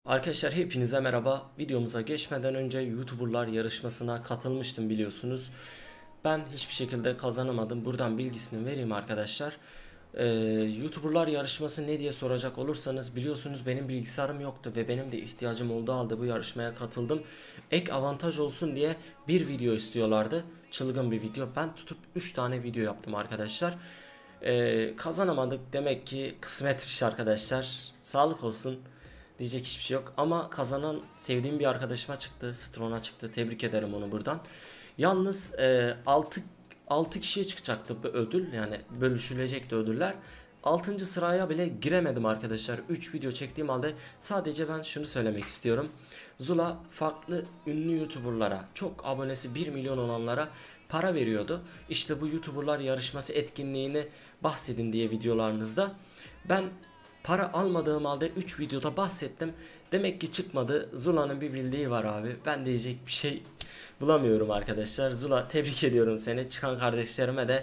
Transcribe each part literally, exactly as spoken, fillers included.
Arkadaşlar hepinize merhaba. Videomuza geçmeden önce YouTuberlar yarışmasına katılmıştım biliyorsunuz. Ben hiçbir şekilde kazanamadım. Buradan bilgisini vereyim arkadaşlar. Ee, YouTuberlar yarışması ne diye soracak olursanız biliyorsunuz benim bilgisayarım yoktu ve benim de ihtiyacım olduğu halde bu yarışmaya katıldım. Ek avantaj olsun diye bir video istiyorlardı. Çılgın bir video. Ben tutup üç tane video yaptım arkadaşlar. Ee, kazanamadık. Demek ki kısmetmiş arkadaşlar. Sağlık olsun. Diyecek hiçbir şey yok ama kazanan sevdiğim bir arkadaşıma çıktı. Stron'a çıktı. Tebrik ederim onu buradan. Yalnız e, altı altı kişiye çıkacaktı bu ödül. Yani bölüşülecekti ödüller. altıncı sıraya bile giremedim arkadaşlar. üç video çektiğim halde sadece ben şunu söylemek istiyorum. Zula farklı ünlü YouTuber'lara, çok abonesi bir milyon olanlara para veriyordu. İşte bu YouTuber'lar yarışması etkinliğini bahsedin diye videolarınızda. Ben para almadığım halde üç videoda bahsettim. Demek ki çıkmadı. Zula'nın bir bildiği var abi. Ben diyecek bir şey bulamıyorum arkadaşlar. Zula tebrik ediyorum seni. Çıkan kardeşlerime de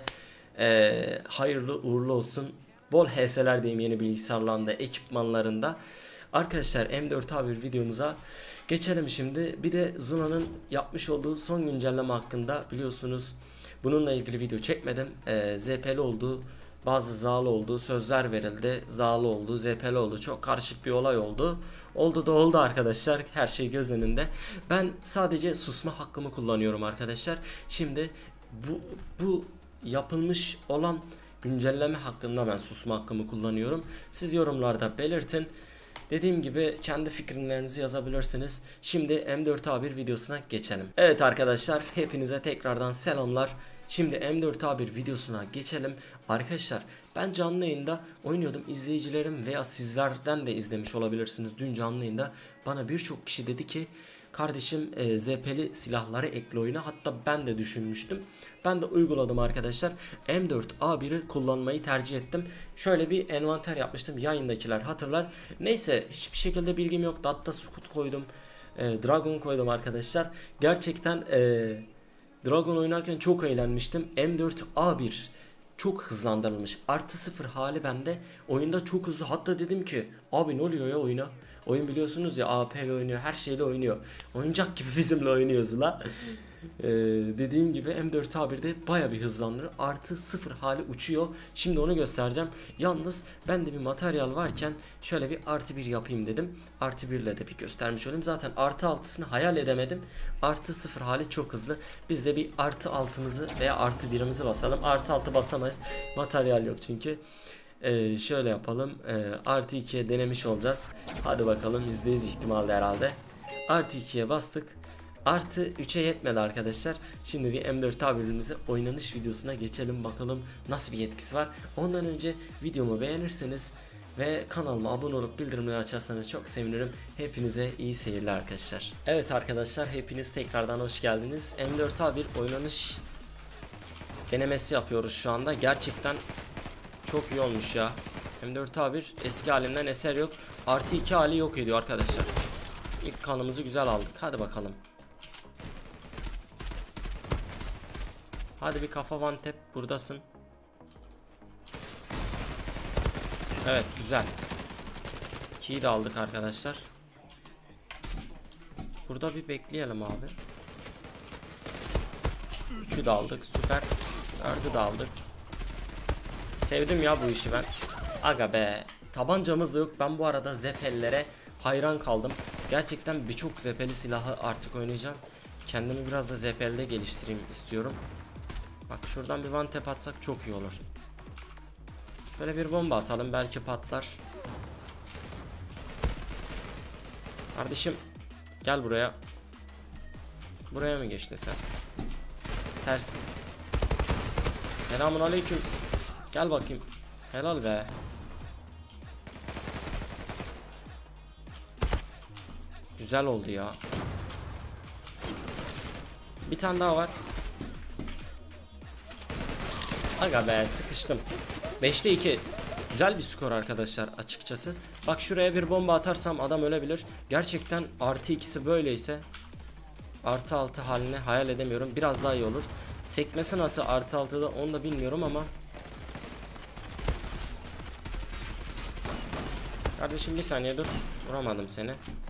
e, hayırlı uğurlu olsun. Bol H S'ler diyeyim yeni bilgisayarlarında, ekipmanlarında. Arkadaşlar M dört A bir videomuza geçelim şimdi. Bir de Zula'nın yapmış olduğu son güncelleme hakkında biliyorsunuz. Bununla ilgili video çekmedim. E, Z P'li oldu. Bazı zalı oldu, sözler verildi, zalı oldu, Z P'li oldu. Çok karışık bir olay oldu. Oldu da oldu arkadaşlar. Her şey göz önünde. Ben sadece susma hakkımı kullanıyorum arkadaşlar. Şimdi bu bu yapılmış olan güncelleme hakkında ben susma hakkımı kullanıyorum. Siz yorumlarda belirtin. Dediğim gibi kendi fikirlerinizi yazabilirsiniz. Şimdi M dört A bir videosuna geçelim. Evet arkadaşlar, hepinize tekrardan selamlar. Şimdi M dört A bir videosuna geçelim. Arkadaşlar ben canlı yayında oynuyordum. İzleyicilerim veya sizlerden de izlemiş olabilirsiniz. Dün canlı yayında bana birçok kişi dedi ki kardeşim e, Z P'li silahları ekle oyuna. Hatta ben de düşünmüştüm. Ben de uyguladım arkadaşlar. M dört A bir'i kullanmayı tercih ettim. Şöyle bir envanter yapmıştım. Yayındakiler hatırlar. Neyse hiçbir şekilde bilgim yoktu. Hatta Scout koydum. E, Dragon koydum arkadaşlar. Gerçekten eee Dragon oynarken çok eğlenmiştim. M dört A bir çok hızlandırılmış. Artı sıfır hali bende. Oyunda çok hızlı. Hatta dedim ki abi ne oluyor ya oyuna? Oyun biliyorsunuz ya A P ile oynuyor. Her şeyle oynuyor. Oyuncak gibi bizimle oynuyoruz la. Ee, dediğim gibi M dört A bir'de baya bir hızlandırır. Artı sıfır hali uçuyor. Şimdi onu göstereceğim. Yalnız bende bir materyal varken şöyle bir artı bir yapayım dedim. Artı bir ile de bir göstermiş olayım. Zaten artı altısını hayal edemedim. Artı sıfır hali çok hızlı. Biz de bir artı altımızı veya artı birimizi basalım. Artı altı basamayız. Materyal yok çünkü. Ee, şöyle yapalım. Ee, artı ikiye denemiş olacağız. Hadi bakalım, yüzde yüz ihtimalle herhalde. Artı ikiye bastık. Artı üçe yetmedi arkadaşlar. Şimdi bir M dört A bir'imize oynanış videosuna geçelim. Bakalım nasıl bir yetkisi var. Ondan önce videomu beğenirseniz ve kanalıma abone olup bildirimleri açarsanız çok sevinirim. Hepinize iyi seyirler arkadaşlar. Evet arkadaşlar, hepiniz tekrardan hoş geldiniz. M dört A bir oynanış denemesi yapıyoruz şu anda. Gerçekten çok iyi olmuş ya. M dört A bir eski halinden eser yok. Artı iki hali yok ediyor arkadaşlar. İlk kanımızı güzel aldık. Hadi bakalım. Hadi bir kafa one tap, buradasın. Evet güzel. ikiyi de aldık arkadaşlar. Burada bir bekleyelim abi. üçü de aldık, süper. dördü de aldık. Sevdim ya bu işi ben. Aga be. Tabancamız da yok. Ben bu arada Z P'lilere hayran kaldım. Gerçekten birçok Z P'li silahı artık oynayacağım. Kendimi biraz da Z P'lide geliştireyim istiyorum. Bak şuradan bir one tap atsak çok iyi olur. Şöyle bir bomba atalım, belki patlar. Kardeşim gel buraya. Buraya mı geçti sen? Ters. Selamun aleyküm. Gel bakayım. Helal be. Güzel oldu ya. Bir tane daha var. Aga be, sıkıştım. beşte iki. Güzel bir skor arkadaşlar açıkçası. Bak şuraya bir bomba atarsam adam ölebilir. Gerçekten artı ikisi böyleyse artı altı halini hayal edemiyorum. Biraz daha iyi olur. Sekmesi nasıl artı altıda onu da bilmiyorum ama Kardeşim bir saniye dur. Vuramadım seni.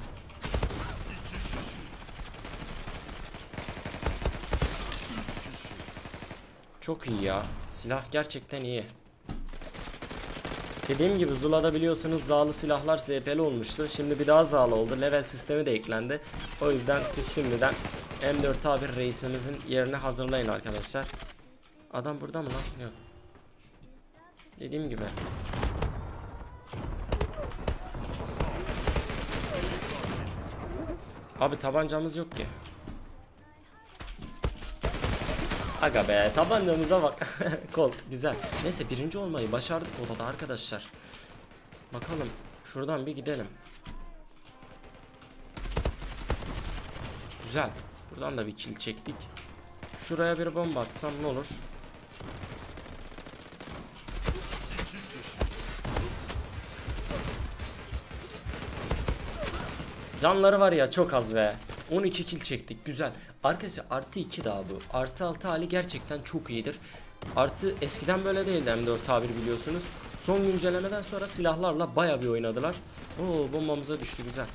Çok iyi ya. Silah gerçekten iyi. Dediğim gibi Zula'da biliyorsunuz zağlı silahlar Z P'li olmuştu. Şimdi bir daha zağlı oldu. Level sistemi de eklendi. O yüzden siz şimdiden M dört A bir reisimizin yerini hazırlayın arkadaşlar. Adam burada mı lan? Yok. Dediğim gibi. Abi tabancamız yok ki. Aga be, tabancamıza bak. Colt güzel. Neyse birinci olmayı başardık odada arkadaşlar. Bakalım şuradan bir gidelim. Güzel. Buradan da bir kill çektik. Şuraya bir bomba atsam ne olur? Canları var ya çok az be. on iki kill çektik, güzel. Arkadaşlar artı iki daha bu. Artı altı hali gerçekten çok iyidir. Artı eskiden böyle değildi M dört A bir biliyorsunuz. Son güncellemeden sonra silahlarla baya bir oynadılar. Oo, bombamıza düştü, güzel.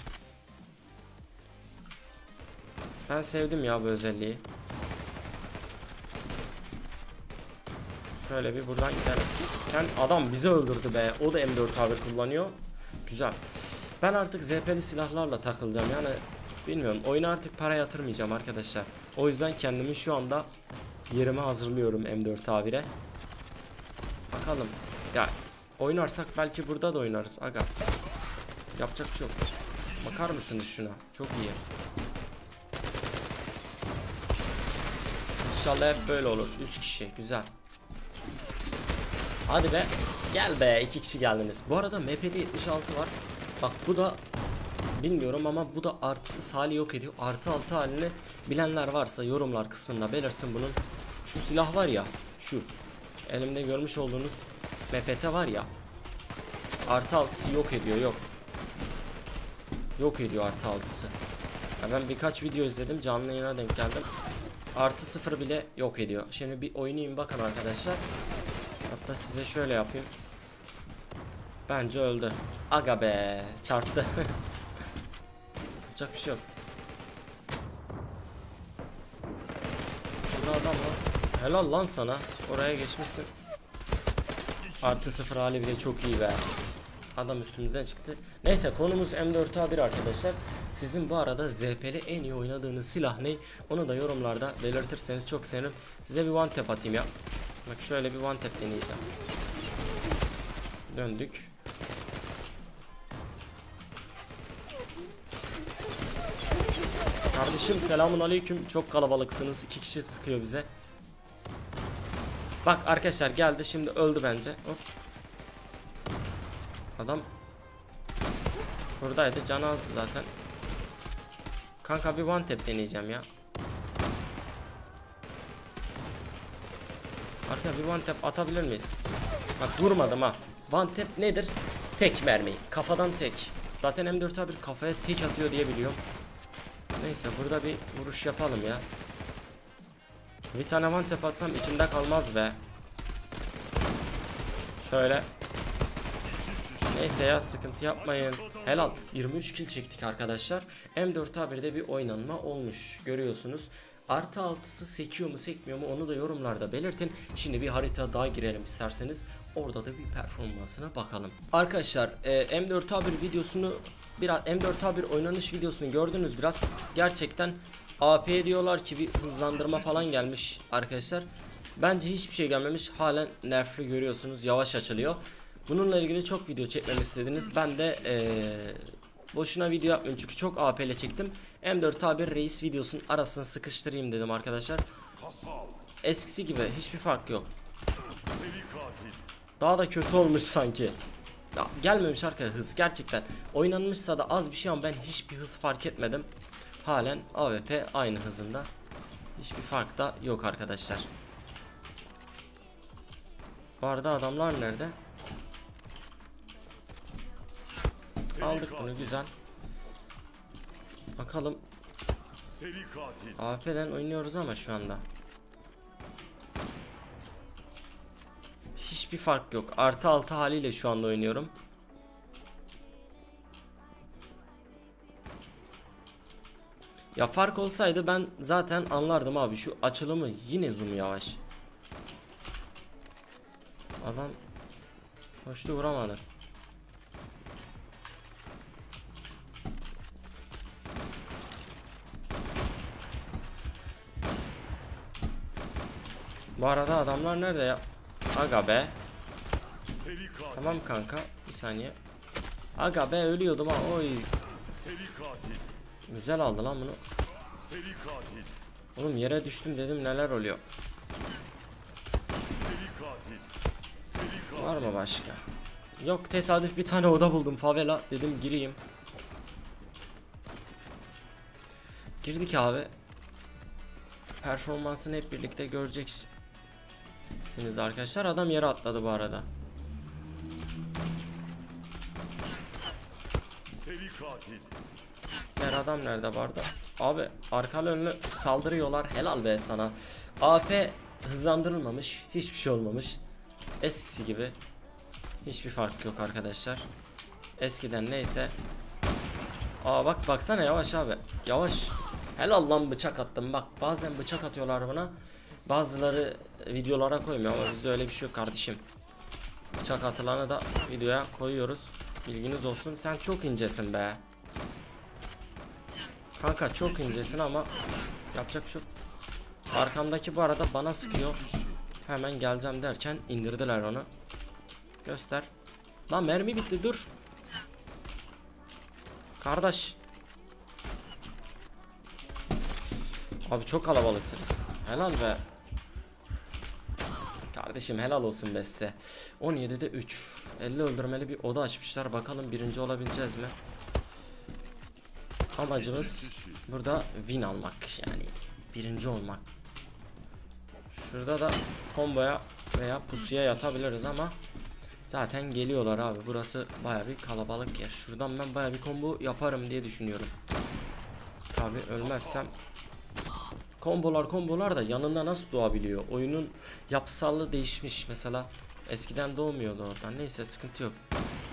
Ben sevdim ya bu özelliği. Şöyle bir buradan gidelim. Yani adam bizi öldürdü be. O da M dört A bir kullanıyor. Güzel. Ben artık Z P'li silahlarla takılacağım. Yani bilmiyorum. Oyuna artık para yatırmayacağım arkadaşlar. O yüzden kendimi şu anda yerime hazırlıyorum M dört A bire. Bakalım. Ya oynarsak belki burada da oynarız. Aga. Yapacak bir şey yok. Bakar mısınız şuna? Çok iyi. İnşallah hep böyle olur. üç kişi. Güzel. Hadi be. Gel be. iki kişi geldiniz. Bu arada M P'de yetmiş altı var. Bak bu da bilmiyorum ama bu da artısız hali yok ediyor. Artı altı halini bilenler varsa yorumlar kısmında belirtin bunun. Şu silah var ya. Şu. Elimde görmüş olduğunuz M P T var ya. Artı altısı yok ediyor. Yok. Yok ediyor artı altısı. Ya ben birkaç video izledim. Canlı yayına denk geldim. Artı sıfır bile yok ediyor. Şimdi bir oynayayım bakın arkadaşlar. Hatta size şöyle yapayım. Bence öldü. Aga be, çarptı. Yapacak bir şey yok. Burada adam var. Helal lan sana. Oraya geçmişsin. Artı sıfır hali bile çok iyi be. Adam üstümüzden çıktı. Neyse konumuz M dört A bir arkadaşlar. Sizin bu arada Z P'li en iyi oynadığınız silah ne? Onu da yorumlarda belirtirseniz çok sevinirim. Size bir one tap atayım ya. Bak şöyle bir one tap deneyeceğim. Döndük. Kardeşim selamun aleyküm. Çok kalabalıksınız. İki kişi sıkıyor bize. Bak arkadaşlar geldi. Şimdi öldü bence. Hop. Adam buradaydı. Canı aldı zaten. Kanka bir one tap deneyeceğim ya. Arka bir one tap atabilir miyiz? Bak vurmadım ha. One tap nedir? Tek mermi. Kafadan tek. Zaten M dört A bir kafaya tek atıyor diye biliyorum. Neyse burada bir vuruş yapalım ya. Bir tane one tap atsam içimde kalmaz be. Şöyle. Neyse ya sıkıntı yapmayın. Helal. yirmi üç kill çektik arkadaşlar. M dört A birde bir oynanma olmuş. Görüyorsunuz. Artı altısı sekiyor mu sekmiyor mu onu da yorumlarda belirtin. Şimdi bir harita daha girelim isterseniz. Orada da bir performansına bakalım. Arkadaşlar e, M dört A bir videosunu biraz M dört A bir oynanış videosunu gördünüz biraz. Gerçekten A P diyorlar ki bir hızlandırma falan gelmiş arkadaşlar. Bence hiçbir şey gelmemiş. Halen nerfli görüyorsunuz. Yavaş açılıyor. Bununla ilgili çok video çekmemi istediniz. Ben de ee, boşuna video yapmıyorum çünkü çok A P ile çektim. M dört A bir reis videosunun arasını sıkıştırayım dedim arkadaşlar. Eskisi gibi hiçbir fark yok. Daha da kötü olmuş sanki. Ya, gelmemiş arkadaşlar hız gerçekten. Oynanmışsa da az bir şey ama ben hiçbir hız fark etmedim. Halen A W P aynı hızında. Hiçbir fark da yok arkadaşlar. Bu arada adamlar nerede? Aldık bunu güzel. Bakalım. A W P'den oynuyoruz ama şu anda. Hiçbir fark yok. Artı altı haliyle şu anda oynuyorum. Ya fark olsaydı ben zaten anlardım abi. Şu açılımı yine zoom yavaş. Adam hoştu, vuramadı. Bu arada adamlar nerede ya? Aga be. Tamam kanka, bir saniye. Aga be, ölüyordum ha. Oy. Güzel aldı lan bunu. Oğlum yere düştüm dedim, neler oluyor. Var mı başka? Yok, tesadüf bir tane oda buldum, favela dedim gireyim. Girdik abi. Performansını hep birlikte göreceksiniz arkadaşlar. Adam yere atladı bu arada. Diğer adam nerede vardı? Abi arkalı önlü saldırıyorlar. Helal be sana. A P hızlandırılmamış. Hiçbir şey olmamış. Eskisi gibi. Hiçbir fark yok arkadaşlar. Eskiden neyse. Aa bak, baksana yavaş abi. Yavaş. Helal lan, bıçak attım. Bak bazen bıçak atıyorlar buna. Bazıları videolara koymuyor ama bizde öyle bir şey yok kardeşim. Bıçak atılanı da videoya koyuyoruz. Bilginiz olsun. Sen çok incesin be. Kanka çok incesin ama yapacak bir şey yok. Arkamdaki bu arada bana sıkıyor. Hemen geleceğim derken indirdiler onu. Göster. Lan mermi bitti, dur. Kardeş. Abi çok kalabalıksınız. Helal be. Kardeşim helal olsun be size. on yedide üç. elli öldürmeli bir oda açmışlar. Bakalım birinci olabileceğiz mi? Amacımız burada win almak, yani birinci olmak. Şurada da komboya veya pusuya yatabiliriz ama zaten geliyorlar abi. Burası baya bir kalabalık yer. Şuradan ben baya bir combo yaparım diye düşünüyorum. Tabi ölmezsem. Kombolar kombolar da yanında nasıl doğabiliyor? Oyunun yapısallığı değişmiş. Mesela eskiden doğmuyordu oradan. Neyse, sıkıntı yok.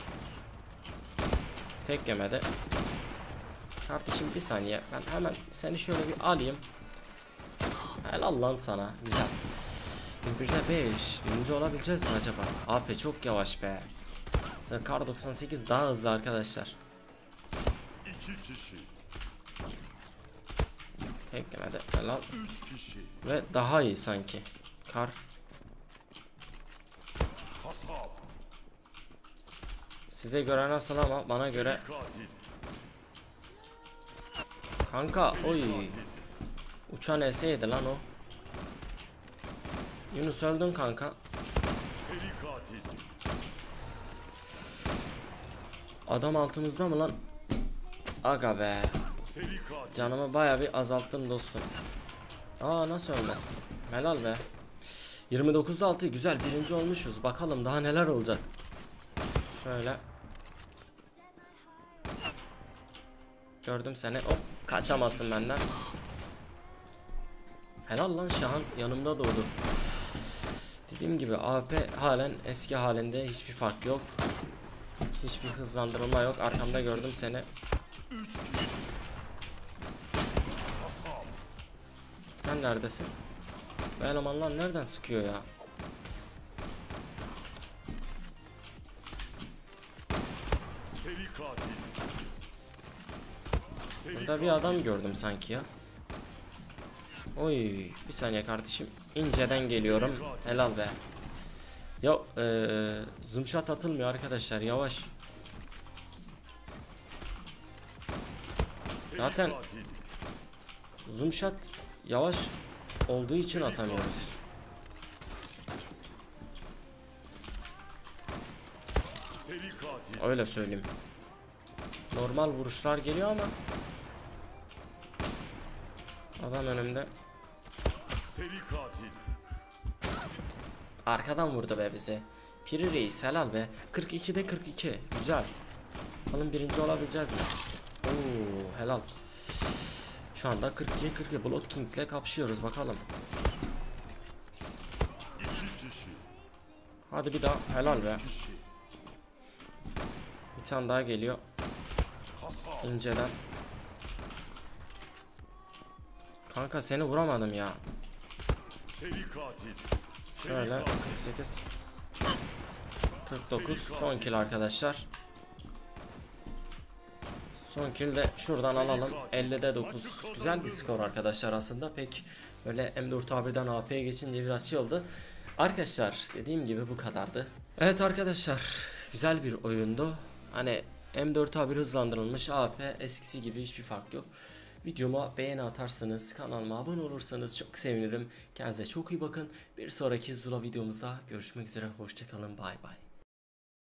Tek yemedi. Kardeşim bir saniye, ben hemen seni şöyle bir alayım. Helal lan sana, güzel. birde beş, birinci olabileceğiz mi acaba? A P çok yavaş be. Kar doksan sekiz daha hızlı arkadaşlar. Beklemedi, helal. Ve daha iyi sanki. Kar. Size göre nasıl ama bana göre. Kanka oy. Uçan eseydi lan o. Yunus öldün kanka. Adam altımızda mı lan? Aga be. Canımı baya bir azalttım dostum. Aa nasıl ölmez? Helal be. yirmi dokuzda altı, güzel, birinci olmuşuz. Bakalım daha neler olacak. Şöyle. Gördüm seni. Hop, kaçamazsın benden. Helal lan, Şahan yanımda doğdu. Dediğim gibi A P halen eski halinde, hiçbir fark yok. Hiçbir hızlandırılma yok. Arkamda gördüm seni. Sen neredesin? Bu elemanlar nereden sıkıyor ya? Burada bir adam gördüm sanki ya. Oy, bir saniye kardeşim. İnceden geliyorum. Helal be. Ya ee, zoom shot atılmıyor arkadaşlar, yavaş. Zaten zoom shot yavaş olduğu için atamıyoruz. Öyle söyleyeyim. Normal vuruşlar geliyor ama adam önümde. Arkadan vurdu be bizi. Piri Reis helal be. kırk ikide kırk iki. Güzel. Bakalım birinci olabileceğiz mi? Oo, helal. Şu anda kırk iki kırk iki Blood King ile kapışıyoruz bakalım. Hadi bir daha, helal be. Bir tane daha geliyor. İnceden. Kanka seni vuramadım ya. Seri katil. Seri Şöyle katil. kırk sekiz kırk dokuz son kill arkadaşlar. Son kill de şuradan alalım. ellide dokuz. Güzel bir skor arkadaşlar aslında. Pek böyle M dört A bir'den A P'ye geçince biraz şey oldu. Arkadaşlar dediğim gibi bu kadardı. Evet arkadaşlar güzel bir oyundu. Hani M dört A bir hızlandırılmış A P, eskisi gibi hiçbir fark yok. Videoma beğeni atarsanız, kanalıma abone olursanız çok sevinirim. Kendinize çok iyi bakın. Bir sonraki Zula videomuzda görüşmek üzere. Hoşçakalın. Bay bay.